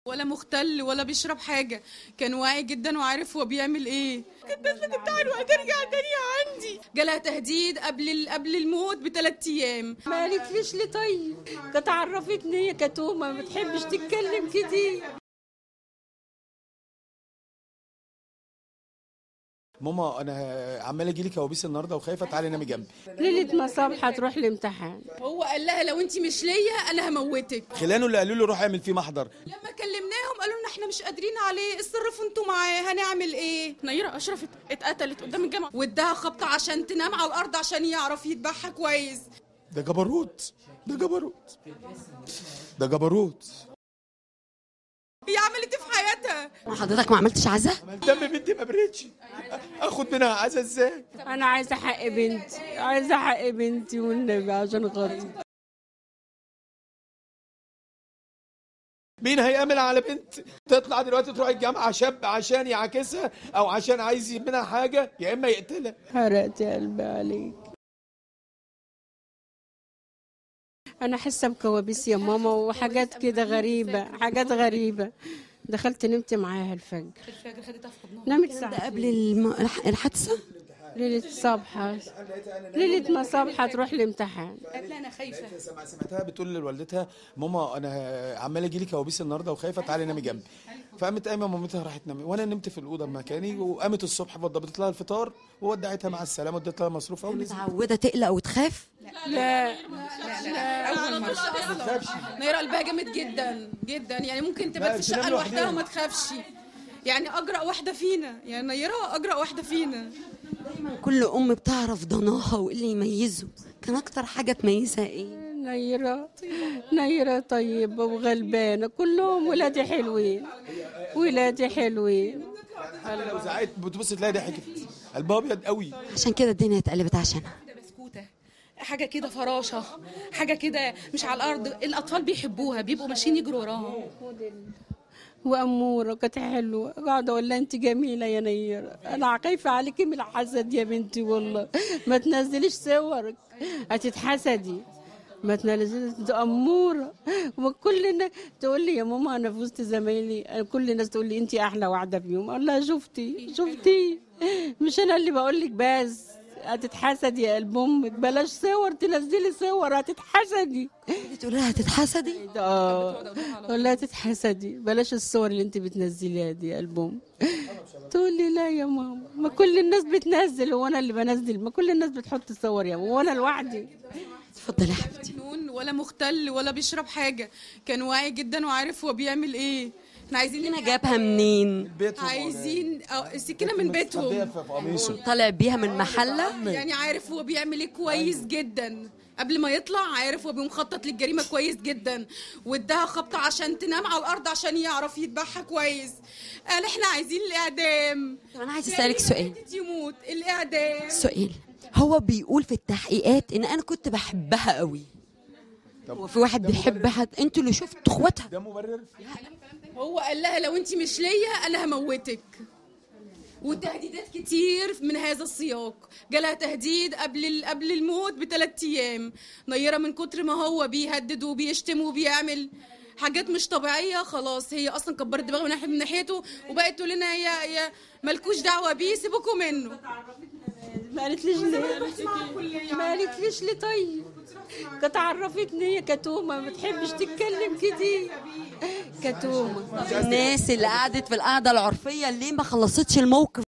ولا مختل ولا بيشرب حاجه، كان واعي جدا وعارف هو بيعمل ايه. كانت نازله تمتحن وهترجع تاني عندي، جالها تهديد قبل الموت ب3 ايام. ما قالتليش ليه طيب؟ كانت عرفتني هي كتومه ما بتحبش تتكلم كتير. ماما انا عمال اجي لي كوابيس النهارده وخايفه، تعالي نامي جنبي. ليله ما صبحت تروح الامتحان. هو قال لها لو انت مش ليا انا هموتك. خلانه اللي قالوا له روح اعمل فيه محضر. لما كلمناهم قالوا لنا احنا مش قادرين عليه، اتصرفوا انتوا معاه، هنعمل ايه؟ نيره اشرف اتقتلت قدام الجامعه واداها خبطه عشان تنام على الارض عشان يعرف يذبحها كويس. ده جبروت، ده جبروت، ده جبروت. هي عملت ايه في حياتها؟ حضرتك ما عملتش عزا؟ دم بنتي ما بريتش، اخد منها عزا ازاي؟ انا عايزه حق بنتي، عايزه حق بنتي والنبي عشان خاطري. مين هيأمن على بنت تطلع دلوقتي تروح الجامعه شاب عشان يعاكسها او عشان عايز منها حاجه، يا اما يقتلها؟ حرقت قلبي عليك. انا حاسه بكوابيس يا ماما وحاجات كده غريبه، حاجات غريبه. دخلت نمت معاها الفجر خدتها في حضنها. نامت ده ساعه قبل الحادثه؟ ليله صبحه، ليله ما صبحه تروح الامتحان. قالت لها انا خايفه. سمعتها بتقول لوالدتها ماما انا عمال اجي لي كوابيس النهارده وخايفه، تعالي نامي جنبي. فقامت قايمه مامتها راحت نامي وانا نمت في الاوضه مكاني، وقامت الصبح وضبطت لها الفطار وودعتها مع السلامه واديت لها مصروف ونزلت. متعوده تقلق وتخاف؟ لا اول ما اصلا نيره قلبها جامد جدا جدا، يعني ممكن تبقى في الشقه لوحدها وما تخافش. يعني اجرأ واحده فينا، يعني نيره اجرأ واحده فينا. دايما كل ام بتعرف ضناها وايه اللي يميزه. كان اكتر حاجه تميزها ايه؟ نيره طيبه وغلبانه، كلهم ولادي حلوين، ولادي حلوين. لو زعقت بتبص تلاقي ضحكت، قلبها ابيض قوي. عشان كده الدنيا اتقلبت عشانها. بسكوته، حاجه كده فراشه، حاجه كده مش على الارض. الاطفال بيحبوها، بيبقوا ماشيين يجروا وراها. واموره كانت حلوه، قاعده اقول لها انت جميله يا نيره، انا خايفه عليكي من الحسد يا بنتي والله. ما تنزليش صورك هتتحسدي، ما تنزليش. انت اموره. وكل الناس تقول لي يا ماما انا في وسط زمايلي كل الناس تقول لي انت احلى واحده فيهم. اقول لها شفتي مش انا اللي بقول لك، بس هتتحسدي يا قلب امك، بلاش صور تنزلي صور هتتحسدي. تقول لها هتتحسدي؟ اقول لها تتحسدي، بلاش الصور اللي انت بتنزليها دي يا قلب امك. تقول لي لا يا ماما، ما كل الناس بتنزل وانا اللي بنزل، ما كل الناس بتحط صور يا ماما وانا لوحدي. اتفضلي يا حبيبتي. ولا مختل ولا بيشرب حاجه، كان واعي جدا وعارف هو بيعمل ايه. احنا عايزين السكينه جابها منين؟ عايزين السكينه من بيتهم، طالع بيها من محله؟ يعني عارف هو بيعمل ايه كويس جدا. قبل ما يطلع عارف هو بيمخطط للجريمه كويس جدا، واداها خبطه عشان تنام على الارض عشان يعرف يذبحها كويس. قال احنا عايزين الاعدام. طب انا عايزه اسالك سؤال. يموت الاعدام. سؤال، هو بيقول في التحقيقات ان انا كنت بحبها قوي. هو في واحد بيحب حد؟ انتوا اللي شفتوا اخواتها. ده مبرر؟ هو قال لها لو انت مش ليا انا هموتك، وتهديدات كتير من هذا السياق. جالها تهديد قبل الموت ب3 ايام. نيره من كتر ما هو بيهدد وبيشتم وبيعمل حاجات مش طبيعيه، خلاص هي اصلا كبرت دماغها من ناحيته وبقت تقول لنا يا مالكوش دعوه بيه، سيبكم منه. ما قالتليش ليه طيب؟ كانت عرفتني هي كتومه ما بتحبش تتكلم كتير. كتومه. الناس اللي قعدت في القعده العرفيه اللي ما خلصتش الموقف